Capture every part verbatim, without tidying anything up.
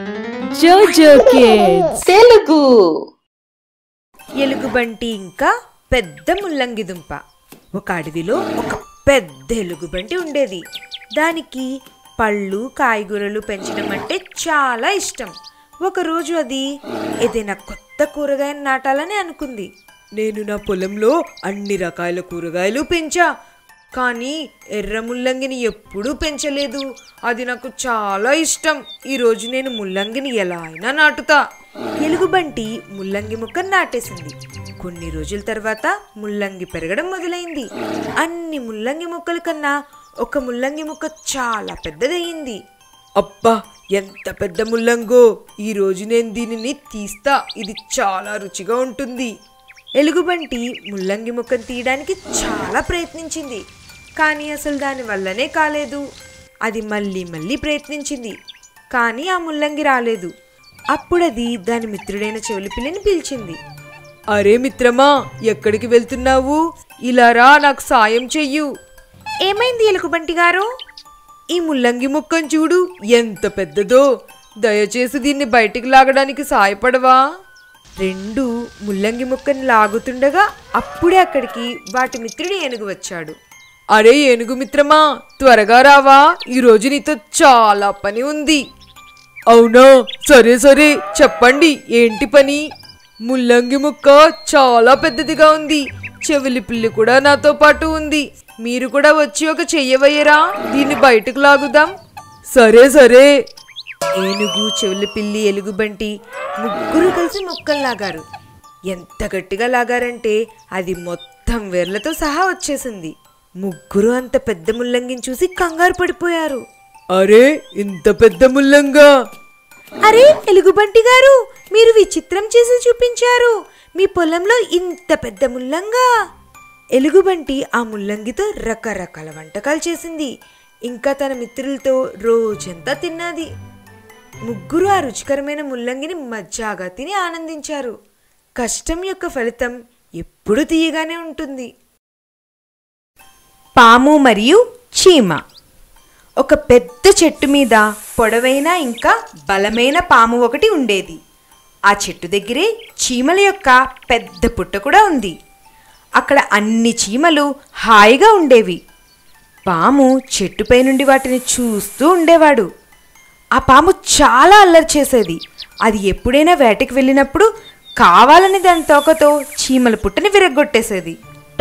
జోజో కిడ్స్ తెలుగు. ఎలుగుబంటి ఇంకా పెద్ద ముల్లంగి దుంప. ఒక అడవిలో ఒక పెద్ద ఎలుగుబంటి ఉండేది. దానికి పళ్ళు కాయగూరలు పెంచడం అంటే చాలా ఇష్టం. ఒకరోజు అది ఏదైనా కొత్త కూరగాయలు నాటాలని అనుకుంది. నేను నా పొలంలో అన్ని రకాల కూరగాయలు పెంచా, కానీ ఎర్ర ముల్లంగిని ఎప్పుడూ పెంచలేదు. అది నాకు చాలా ఇష్టం. ఈరోజు నేను ముల్లంగిని ఎలా అయినా నాటుతా. ఎలుగుబంటి ముల్లంగి మొక్కను నాటేసింది. కొన్ని రోజుల తర్వాత ముల్లంగి పెరగడం మొదలైంది. అన్ని ముల్లంగి మొక్కల కన్నా ఒక ముల్లంగి మొక్క చాలా పెద్దదయ్యింది. అబ్బా, ఎంత పెద్ద ముల్లంగో! ఈరోజు నేను దీనిని తీస్తా. ఇది చాలా రుచిగా ఉంటుంది. ఎలుగుబంటి ముల్లంగి మొక్కను తీయడానికి చాలా ప్రయత్నించింది, కానీ అసలు దాని వల్లనే కాలేదు. అది మళ్ళీ మళ్ళీ ప్రయత్నించింది, కానీ ఆ ముల్లంగి రాలేదు. అప్పుడు అది దాని మిత్రుడైన చెవులిపిల్లిని పిలిచింది. అరే మిత్రమా, ఎక్కడికి వెళ్తున్నావు? ఇలా రా, నాకు సాయం చెయ్యు. ఏమైంది ఎలుగుబంటి గారు? ఈ ముల్లంగి మొక్కను చూడు, ఎంత పెద్దదో. దయచేసి దీన్ని బయటికి లాగడానికి సాయపడవా? రెండు ముల్లంగి మొక్కని లాగుతుండగా అప్పుడే అక్కడికి వాటి మిత్రుడు ఏనుగు వచ్చాడు. అరే ఏనుగు మిత్రమా, త్వరగా రావా, ఈరోజు నీతో చాలా పని ఉంది. అవునా, సరే సరే చెప్పండి, ఏంటి పని? ముల్లంగి మొక్క చాలా పెద్దదిగా ఉంది. చెవిలి పిల్లి కూడా నాతో పాటు ఉంది. మీరు కూడా వచ్చి ఒక చెయ్యవయ్యరా, దీన్ని బయటకు లాగుదాం. సరే సరే. ఏనుగు, చెవుల పిల్లి, ఎలుగుబంటి ముగ్గురు కలిసి మొక్కలు లాగారు. ఎంత గట్టిగా లాగారంటే అది మొత్తం వేర్లతో సహా వచ్చేసింది. ముగ్గురు అంత పెద్ద ముల్లంగిని చూసి కంగారు పడిపోయారు. అరే, ఇంత పెద్ద ముల్లంగా! అరే ఎలుగుబంటి గారు, మీరు విచిత్రం చేసి చూపించారు. మీ పొలంలో ఇంత పెద్ద ముల్లంగా! ఎలుగుబంటి ఆ ముల్లంగితో రకరకాల వంటకాలు చేసింది. ఇంకా తన మిత్రులతో రోజంతా తిన్నది. ముగ్గురు ఆ రుచికరమైన ముల్లంగిని మజ్జాగా తిని ఆనందించారు. కష్టం యొక్క ఫలితం ఎప్పుడూ తీయగానే ఉంటుంది. పాము మరియు చీమ. ఒక పెద్ద చెట్టు మీద పొడవైన ఇంకా బలమైన పాము ఒకటి ఉండేది. ఆ చెట్టు దగ్గరే చీమల యొక్క పెద్ద పుట్ట కూడా ఉంది. అక్కడ అన్ని చీమలు హాయిగా ఉండేవి. పాము చెట్టుపై నుండి వాటిని చూస్తూ ఉండేవాడు. ఆ పాము చాలా అల్లరి చేసేది. అది ఎప్పుడైనా వేటకి వెళ్ళినప్పుడు కావాలని దాని తోకతో చీమల పుట్టని విరగ్గొట్టేసేది.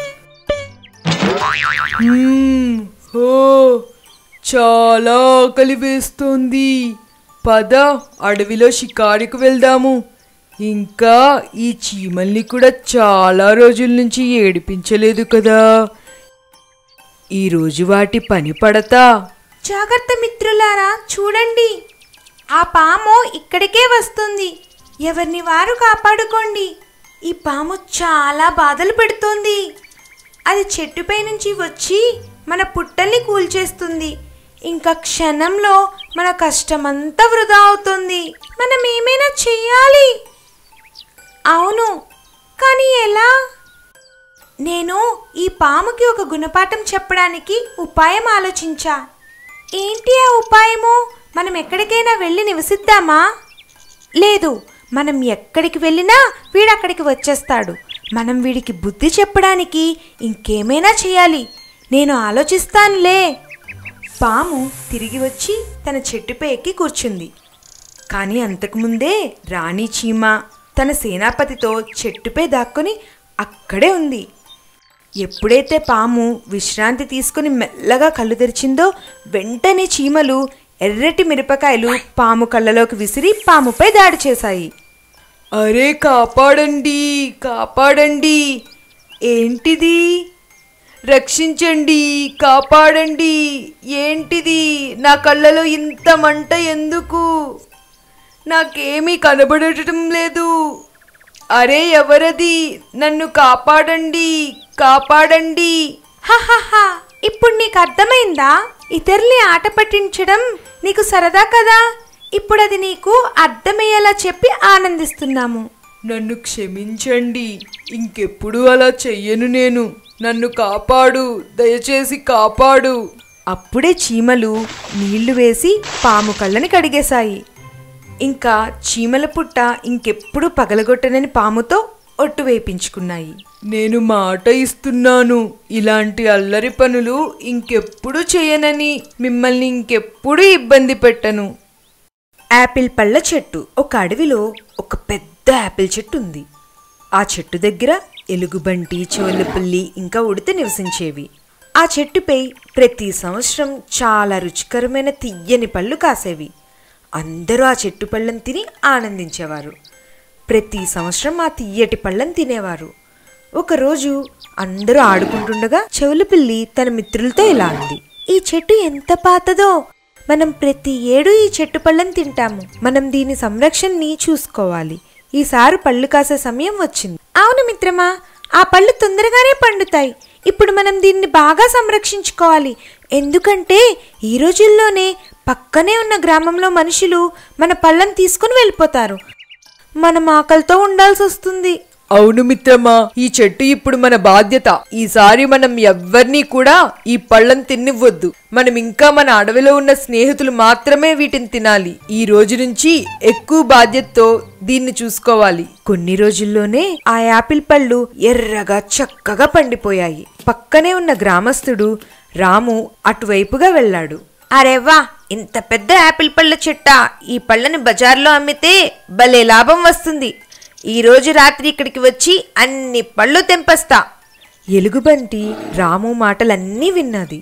చాలా ఆకలి వేస్తోంది, పద అడవిలో షికారుకు వెళ్దాము. ఇంకా ఈ చీమల్ని కూడా చాలా రోజుల నుంచి ఏడిపించలేదు కదా, ఈరోజు వాటి పని పడతా. జాగ్రత్త మిత్రులారా, చూడండి, ఆ పాము ఇక్కడికే వస్తుంది. ఎవరిని వారు కాపాడుకోండి. ఈ పాము చాలా బాధలు పెడుతోంది. అది చెట్టుపై నుంచి వచ్చి మన పుట్టల్ని కూల్చేస్తుంది. ఇంకా క్షణంలో మన కష్టమంతా వృధా అవుతుంది. మనం ఏమైనా చెయ్యాలి. అవును, కానీ ఎలా? నేను ఈ పాముకి ఒక గుణపాఠం చెప్పడానికి ఉపాయం ఆలోచించా. ఏంటి ఆ ఉపాయము? మనం ఎక్కడికైనా వెళ్ళి నివసిద్దామా? లేదు, మనం ఎక్కడికి వెళ్ళినా వీడు అక్కడికి వచ్చేస్తాడు. మనం వీడికి బుద్ధి చెప్పడానికి ఇంకేమైనా చేయాలి. నేను ఆలోచిస్తానులే. పాము తిరిగి వచ్చి తన చెట్టుపై ఎక్కి కూర్చుంది. కానీ అంతకుముందే రాణి చీమ తన సేనాపతితో చెట్టుపై దాక్కుని అక్కడే ఉంది. ఎప్పుడైతే పాము విశ్రాంతి తీసుకుని మెల్లగా కళ్ళు తెరిచిందో వెంటనే చీమలు ఎర్రటి మిరపకాయలు పాము కళ్ళలోకి విసిరి పాముపై దాడి చేశాయి. అరే కాపాడండి, కాపాడండి! ఏంటిది? రక్షించండి, కాపాడండి! ఏంటిది? నా కళ్ళలో ఇంత మంట ఎందుకు? నాకేమీ కనబడటం లేదు. అరే ఎవరది? నన్ను కాపాడండి, కాపాడండి! హహహా, ఇప్పుడు నీకు అర్థమైందా? ఇతరుల్ని ఆట పట్టించడం నీకు సరదా కదా. ఇప్పుడు అది నీకు అర్థమయ్యేలా చెప్పి ఆనందిస్తున్నాము. నన్ను క్షమించండి, ఇంకెప్పుడు అలా చెయ్యను నేను. నన్ను కాపాడు, దయచేసి కాపాడు. అప్పుడే చీమలు నీళ్లు వేసి పాము కళ్ళని కడిగేశాయి. ఇంకా చీమల పుట్ట ఇంకెప్పుడు పగలగొట్టనని పాముతో ఒట్టు వేయించుకున్నాయి. నేను మాట ఇస్తున్నాను, ఇలాంటి అల్లరి పనులు ఇంకెప్పుడు చేయనని, మిమ్మల్ని ఇంకెప్పుడు ఇబ్బంది పెట్టను. యాపిల్ పళ్ళ చెట్టు. ఒక అడవిలో ఒక పెద్ద యాపిల్ చెట్టు ఉంది. ఆ చెట్టు దగ్గర ఎలుగుబంటి, చెవులపిల్లి ఇంకా ఉడిత నివసించేవి. ఆ చెట్టుపై ప్రతి సంవత్సరం చాలా రుచికరమైన తియ్యని పళ్ళు కాసేవి. అందరూ ఆ చెట్టు పళ్ళను తిని ఆనందించేవారు. ప్రతి సంవత్సరం ఆ తియ్యటి పళ్ళను తినేవారు. ఒకరోజు అందరూ ఆడుకుంటుండగా చెవులపిల్లి తన మిత్రులతో ఇలా అంది, ఈ చెట్టు ఎంత పాతదో, మనం ప్రతి ఏడు ఈ చెట్టు పళ్ళను తింటాము. మనం దీని సంరక్షణని చూసుకోవాలి. ఈసారి పళ్ళు కాసే సమయం వచ్చింది. అవును మిత్రమా, ఆ పళ్ళు తొందరగానే పండుతాయి. ఇప్పుడు మనం దీన్ని బాగా సంరక్షించుకోవాలి. ఎందుకంటే ఈ రోజుల్లోనే పక్కనే ఉన్న గ్రామంలో మనుషులు మన పళ్ళను తీసుకుని వెళ్ళిపోతారు. మనం ఆకలితో ఉండాల్సి వస్తుంది. అవును మిత్రమా, ఈ చెట్టు ఇప్పుడు మన బాధ్యత. ఈసారి మనం ఎవ్వరినీ కూడా ఈ పళ్ళను తిన్నివ్వద్దు. మనం ఇంకా మన అడవిలో ఉన్న స్నేహితులు మాత్రమే వీటిని తినాలి. ఈ రోజు నుంచి ఎక్కువ బాధ్యతతో దీన్ని చూసుకోవాలి. కొన్ని రోజుల్లోనే ఆ యాపిల్ పళ్ళు ఎర్రగా చక్కగా పండిపోయాయి. పక్కనే ఉన్న గ్రామస్తుడు రాము అటువైపుగా వెళ్ళాడు. అరేవా, ఇంత పెద్ద యాపిల్ పళ్ళ చెట్ట, ఈ పళ్ళని బజార్లో అమ్మితే భలే లాభం వస్తుంది. ఈ రోజు రాత్రి ఇక్కడికి వచ్చి అన్ని పళ్ళు తెంపస్తా. ఎలుగుబంటి రాము మాటలన్నీ విన్నది.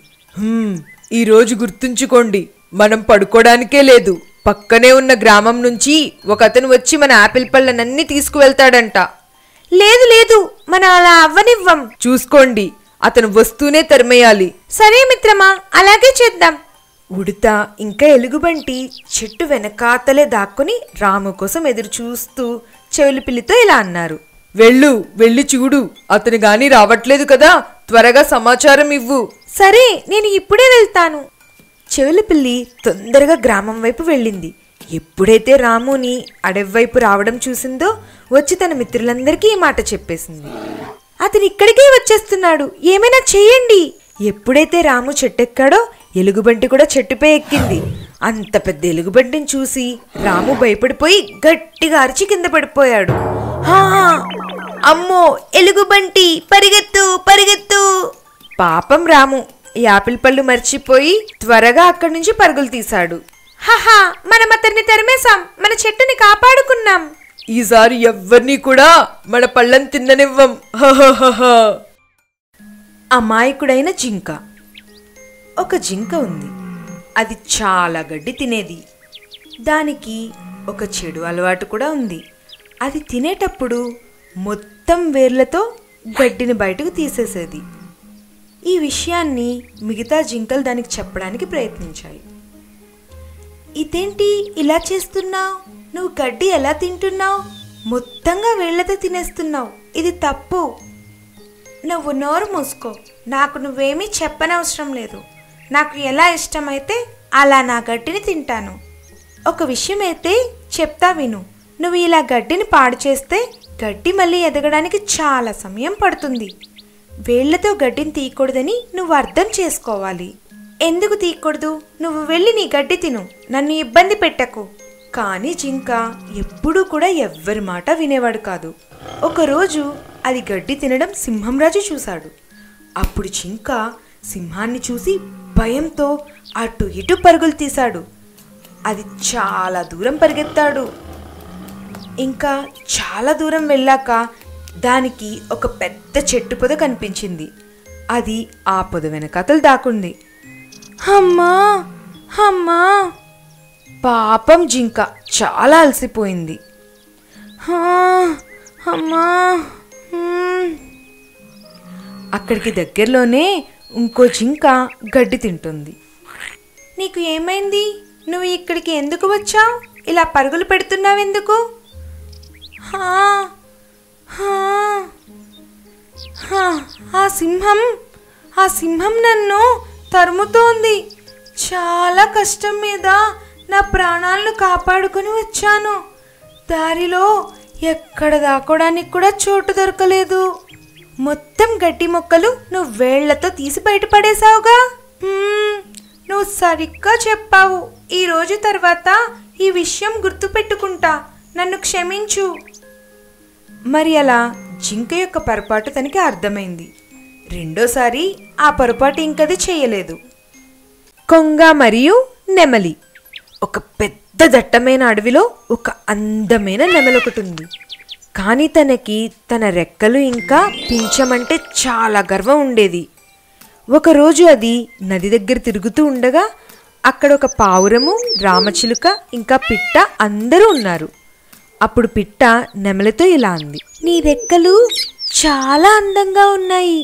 ఈ రోజు గుర్తుంచుకోండి, మనం పడుకోవడానికే లేదు. పక్కనే ఉన్న గ్రామం నుంచి ఒక అతను వచ్చి మన యాపిల్ పళ్ళనన్నీ తీసుకువెళ్తాడంట. లేదు లేదు, మనం అలా అవ్వనివ్వం. చూసుకోండి, అతను వస్తూనే తరిమేయాలి. సరే మిత్రమా, అలాగే చేద్దాం. ఉడత ఇంకా ఎలుగుబంటి చెట్టు వెనకాతలే దాక్కుని రాము కోసం ఎదురు చూస్తూ చెవులపిల్లితో ఇలా అన్నారు, వెళ్ళు, వెళ్ళి చూడు, అతను గాని రావట్లేదు కదా, త్వరగా సమాచారం ఇవ్వు. సరే, నేను ఇప్పుడే వెళ్తాను. చెవులపిల్లి తొందరగా గ్రామం వైపు వెళ్ళింది. ఎప్పుడైతే రాముని అడవి వైపు రావడం చూసిందో వచ్చి తన మిత్రులందరికీ ఈ మాట చెప్పేసింది. అతను ఇక్కడికే వచ్చేస్తున్నాడు, ఏమైనా చెయ్యండి. ఎప్పుడైతే రాము చెట్టెక్కాడో ఎలుగుబంటి కూడా చెట్టుపై ఎక్కింది. అంత పెద్ద ఎలుగుబంటిని చూసి రాము భయపడిపోయి గట్టిగా అరిచి కింద పడిపోయాడు. హా, అమ్మో ఎలుగుబంటి, పరిగెత్తు పరిగెత్తు. పాపం రాము యాపిల్ పళ్ళు మర్చిపోయి త్వరగా అక్కడి నుంచి పరుగులు తీశాడు. హహా, మనం అతన్ని తరిమేశాం, మన చెట్టుని కాపాడుకున్నాం. ఈసారి ఎవ్వరినీ కూడా మన పళ్ళని తిన్ననివ్వం. అమాయకుడైన జింక. ఒక జింక ఉంది. అది చాలా గడ్డి తినేది. దానికి ఒక చెడు అలవాటు కూడా ఉంది. అది తినేటప్పుడు మొత్తం వేర్లతో గడ్డిని బయటకు తీసేసేది. ఈ విషయాన్ని మిగతా జింకలు దానికి చెప్పడానికి ప్రయత్నించాయి. ఇదేంటి ఇలా చేస్తున్నావు? నువ్వు గడ్డి ఎలా తింటున్నావు? మొత్తంగా వేళ్లతో తినేస్తున్నావు. ఇది తప్పు. నువ్వు నోరు మూసుకో. నాకు నువ్వేమీ చెప్పనవసరం లేదు. నాకు ఎలా ఇష్టమైతే అలా నా గడ్డిని తింటాను. ఒక విషయం అయితే చెప్తా విను. నువ్వు ఇలా గడ్డిని పాడు చేస్తే గడ్డి మళ్ళీ ఎదగడానికి చాలా సమయం పడుతుంది. వేళ్లతో గడ్డిని తీయకూడదని నువ్వు అర్థం చేసుకోవాలి. ఎందుకు తీయకూడదు? నువ్వు వెళ్ళి నీ గడ్డి తిను, నన్ను ఇబ్బంది పెట్టకు. కానీ జింక ఎప్పుడూ కూడా ఎవ్వరి మాట వినేవాడు కాదు. ఒకరోజు అది గడ్డి తినడం సింహంరాజు చూశాడు. అప్పుడు జింక సింహాన్ని చూసి భయంతో అటు ఇటు పరుగులు తీశాడు. అది చాలా దూరం పరిగెత్తాడు. ఇంకా చాలా దూరం వెళ్ళాక దానికి ఒక పెద్ద చెట్టు పొద కనిపించింది. అది ఆ పొద వెనకాతలు దాక్కుంది. అమ్మా అమ్మా, పాపం జింక చాలా అలసిపోయింది. అమ్మా, అక్కడికి దగ్గరలోనే ఇంకో జింక గడ్డి తింటుంది. నీకు ఏమైంది? నువ్వు ఇక్కడికి ఎందుకు వచ్చావు? ఇలా పరుగులు పెడుతున్నావెందుకు? ఆ సింహం ఆ సింహం నన్ను తరుముతోంది. చాలా కష్టం మీద నా ప్రాణాలను కాపాడుకొని వచ్చాను. దారిలో ఎక్కడ దాక్కోడానికి కూడా చోటు దొరకలేదు. మొత్తం గడ్డి మొక్కలు నువ్వు వేళ్లతో తీసి బయటపడేశావుగా. నువ్వు సరిగ్గా చెప్పావు. ఈ రోజు తర్వాత ఈ విషయం గుర్తుపెట్టుకుంటా, నన్ను క్షమించు. మరి అలా జింక యొక్క పొరపాటు తనకి అర్థమైంది. రెండోసారి ఆ పొరపాటు ఇంకది చేయలేదు. కొంగ మరియు నెమలి. ఒక పెద్ద దట్టమైన అడవిలో ఒక అందమైన నెమలి ఒకటి ఉంది. కానీ తనకి తన రెక్కలు ఇంకా పించమంటే చాలా గర్వం ఉండేది. ఒకరోజు అది నది దగ్గర తిరుగుతూ ఉండగా అక్కడ ఒక పావురము, రామచిలుక ఇంకా పిట్ట అందరూ ఉన్నారు. అప్పుడు పిట్ట నెమలితో ఇలా అంది, నీ రెక్కలు చాలా అందంగా ఉన్నాయి.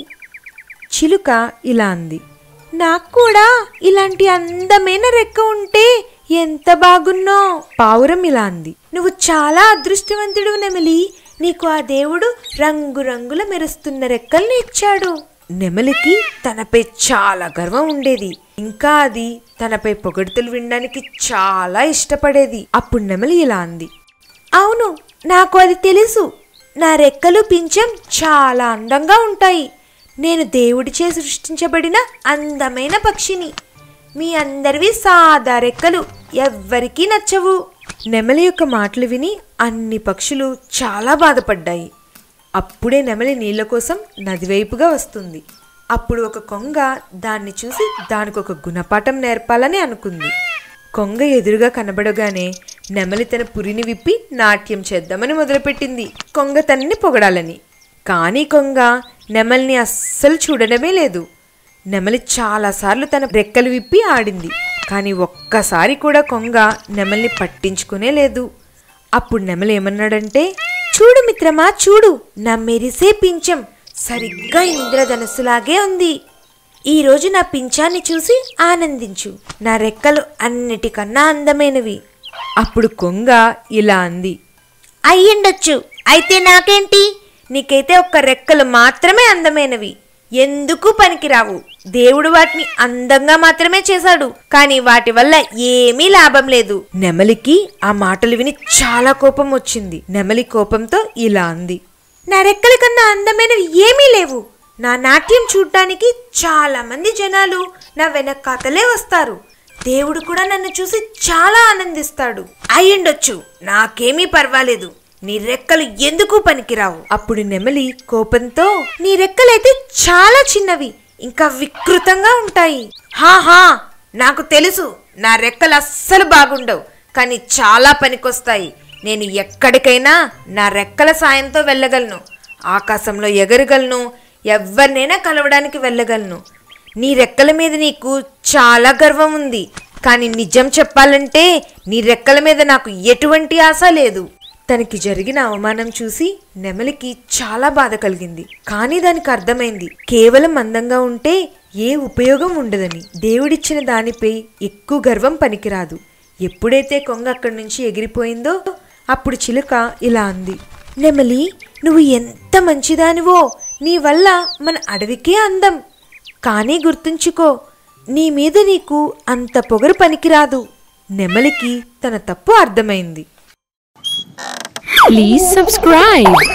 చిలుక ఇలా అంది, నాకు కూడా ఇలాంటి అందమైన రెక్క ఉంటే ఎంత బాగున్నో. పావురం ఇలా అంది, నువ్వు చాలా అదృష్టవంతుడు నెమలి, నీకు ఆ దేవుడు రంగురంగుల మెరుస్తున్న రెక్కల్ని ఇచ్చాడు. నెమలికి తనపై చాలా గర్వం ఉండేది. ఇంకా అది తనపై పొగడ్తలు వినడానికి చాలా ఇష్టపడేది. అప్పుడు నెమలి ఇలా అంది, అవును, నాకు అది తెలుసు. నా రెక్కలు పించం చాలా అందంగా ఉంటాయి. నేను దేవుడిచే సృష్టించబడిన అందమైన పక్షిని. మీ అందరివి సాదా రెక్కలు ఎవ్వరికీ నచ్చవు. నెమలి యొక్క మాటలు విని అన్ని పక్షులు చాలా బాధపడ్డాయి. అప్పుడే నెమలి నీళ్ల కోసం నదివైపుగా వస్తుంది. అప్పుడు ఒక కొంగ దాన్ని చూసి దానికి ఒక గుణపాఠం నేర్పాలని అనుకుంది. కొంగ ఎదురుగా కనబడగానే నెమలి తన పురిని విప్పి నాట్యం చేద్దామని మొదలుపెట్టింది, కొంగ తనని పొగడాలని. కానీ కొంగ నెమలిని అస్సలు చూడడమే లేదు. నెమలి చాలాసార్లు తన రెక్కలు విప్పి ఆడింది, కానీ ఒక్కసారి కూడా కొంగ నెమలిని పట్టించుకునే లేదు. అప్పుడు నెమలి ఏమన్నాడంటే, చూడు మిత్రమా, చూడు, నా మెరిసే పించం సరిగ్గా ఇంద్రధనుస్సులాగే ఉంది. ఈరోజు నా పింఛాన్ని చూసి ఆనందించు. నా రెక్కలు అన్నిటికన్నా అందమైనవి. అప్పుడు కొంగ ఇలా అంది, అయ్యుండొచ్చు, అయితే నాకేంటి? నీకైతే ఒక్క రెక్కలు మాత్రమే అందమైనవి, ఎందుకు పనికిరావు. దేవుడు వాటిని అందంగా మాత్రమే చేశాడు, కానీ వాటి వల్ల ఏమీ లాభం లేదు. నెమలికి ఆ మాటలు విని చాలా కోపం వచ్చింది. నెమలి కోపంతో ఇలా అంది, నా రెక్కల కన్నా అందమైనవి ఏమీ లేవు. నా నాట్యం చూడ్డానికి చాలా మంది జనాలు నా వెనకాతలే వస్తారు. దేవుడు కూడా నన్ను చూసి చాలా ఆనందిస్తాడు. అయ్యుండొచ్చు, నాకేమీ పర్వాలేదు. నీ రెక్కలు ఎందుకు పనికిరావు. అప్పుడు నెమలి కోపంతో, నీ రెక్కలైతే చాలా చిన్నవి, ఇంకా వికృతంగా ఉంటాయి. హాహా, నాకు తెలుసు, నా రెక్కలు అస్సలు బాగుండవు, కానీ చాలా పనికొస్తాయి. నేను ఎక్కడికైనా నా రెక్కల సాయంతో వెళ్ళగలను. ఆకాశంలో ఎగరగలను, ఎవరినైనా కలవడానికి వెళ్ళగలను. నీ రెక్కల మీద నీకు చాలా గర్వం ఉంది, కానీ నిజం చెప్పాలంటే నీ రెక్కల మీద నాకు ఎటువంటి ఆశ లేదు. తనకి జరిగిన అవమానం చూసి నెమలికి చాలా బాధ కలిగింది. కానీ దానికి అర్థమైంది, కేవలం అందంగా ఉంటే ఏ ఉపయోగం ఉండదని. దేవుడిచ్చిన దానిపై ఎక్కువ గర్వం పనికిరాదు. ఎప్పుడైతే కొంగ అక్కడి నుంచి ఎగిరిపోయిందో అప్పుడు చిలుక ఇలా అంది, నెమలి, నువ్వు ఎంత మంచిదానివో. నీ వల్ల మన అడవికే అందం. కానీ గుర్తుంచుకో, నీ మీద నీకు అంత పొగరు పనికిరాదు. నెమలికి తన తప్పు అర్థమైంది. Please subscribe.